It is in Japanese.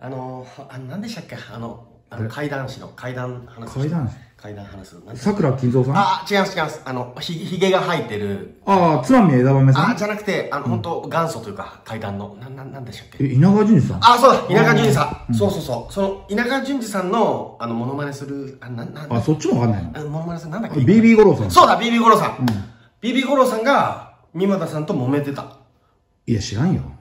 何でしたっけ怪談師の怪談話す。怪談話す。 桜金蔵さん。 あ、違います、違います。ひげが生えてる。 ああ、つまみ枝豆さん。 あ、じゃなくて、本当元祖というか、怪談の、なんでしたっけ。 稲川淳二さん。 あ、そうだ、稲川淳二さん。そうそうそう。その、稲川淳二さんの、モノマネする、 そっちもわかんないの。 モノマネする、なんだっけ。 BB 五郎さん。 そうだ、BB 五郎さん。BB 五郎さんが、三股さんと揉めてた。 いや、知らんよ。